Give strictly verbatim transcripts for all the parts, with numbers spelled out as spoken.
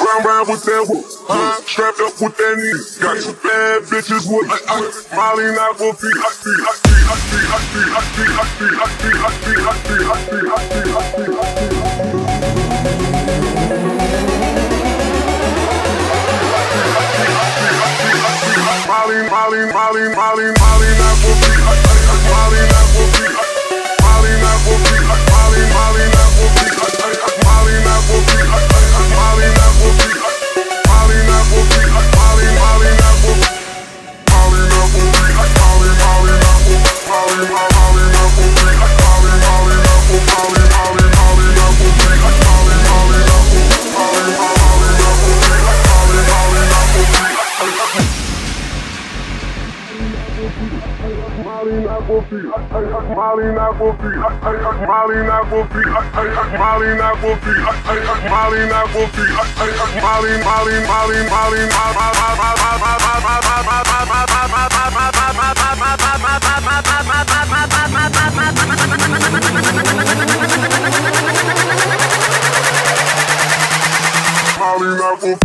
round round with that whoop, uh, strapped up with that knee. Got some bad bitches with uh, uh, Molly not for feet, hot feet, hot feet, hot feet, hot feet, hot feet, hot feet, hot feet, hot feet, hot feet, hot feet, hot feet, hot feet, hot feet. Molly, Molly, Molly, Molly, Molly not for feet, hot feet, Molly not for feet, Molly not for feet, Molly, Molly not for feet, Molly not for feet, Molly not for feet, Molly not for feet, Molly, Molly not for feet, Molly not for feet, Molly, Molly not for feet, Molly, Molly not for feet, Molly, Molly not for feet, Molly, Molly, Molly not for feet, Molly, Molly not for feet, Molly, Molly not for feet, Molly, Molly not for feet. Molly not for feet, Molly not for feet, Molly not for feet, Molly not for feet, Molly not for feet, Molly, Molly, Molly, Molly, Molly not for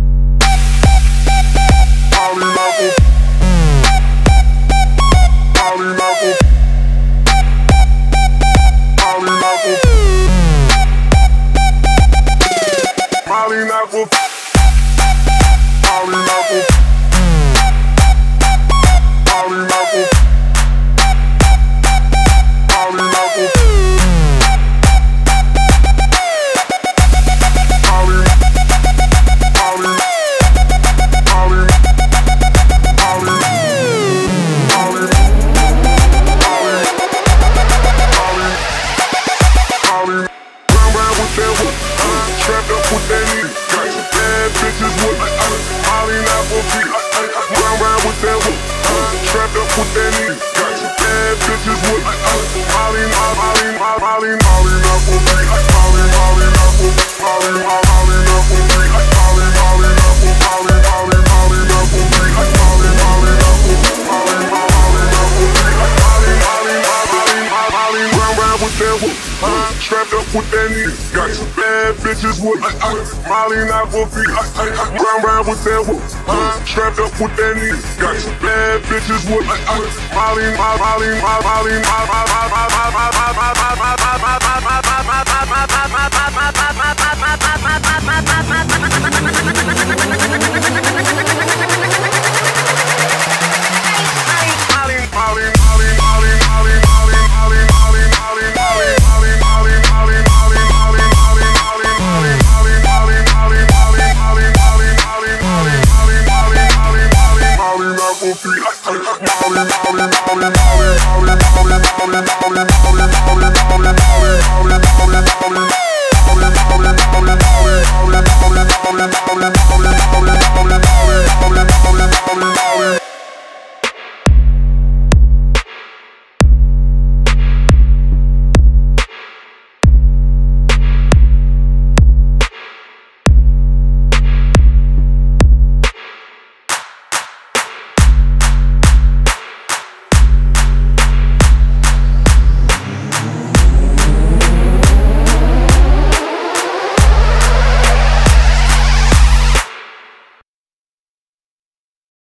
Molly not for Molly not for Molly not for Molly not for Molly Molly Molly Molly Molly Molly round round with that whip, strapped up with that knee. Got some bad bitches with Molly not for feet, round round with that whip, strapped up with that knee. Got some bad bitches with Molly, Molly, Molly, Molly not for feet, Molly, Molly not for feet, Molly, Molly not for feet, Molly, Molly not for Molly, Molly, Molly not for feet, Molly, Molly not for feet, Molly, Molly not for feet, Molly, Molly, Molly, Molly, round round with that whip, strapped up with that knee. Got some bad bitches with Molly not for feet, round round with that whip, strapped up with that knee. Got some bad bitches with Molly, Molly, Molly, Molly, Molly, Molly, Molly, Molly, Molly, Molly, Molly, Molly, Molly, Molly,